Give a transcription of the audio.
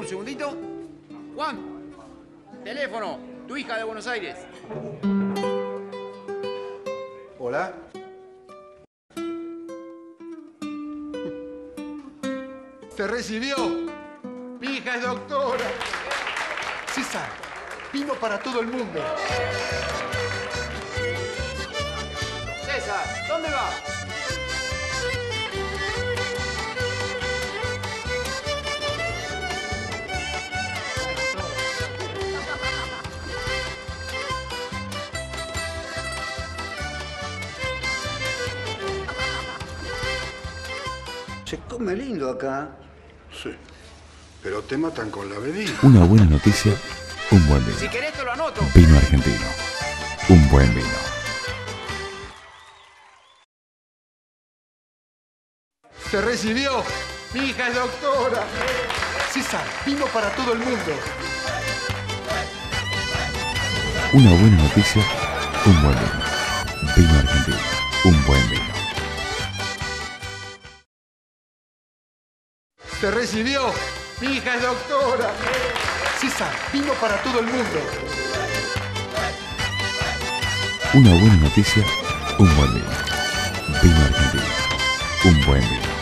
un segundito. Juan, teléfono, tu hija de Buenos Aires. Hola. ¿Se recibió? Mi hija es doctora. César, vino para todo el mundo. César, ¿dónde va? Se come lindo acá. Sí, pero te matan con la bebida. Una buena noticia, un buen vino. Si querés te lo anoto. Vino argentino. Un buen vino. ¿Se recibió? Mi hija es doctora. César, vino para todo el mundo. Una buena noticia, un buen vino. Vino argentino. Un buen vino. ¿Se recibió? Mi hija es doctora. César, vino para todo el mundo. Una buena noticia, un buen vino. Vino argentino. Un buen vino.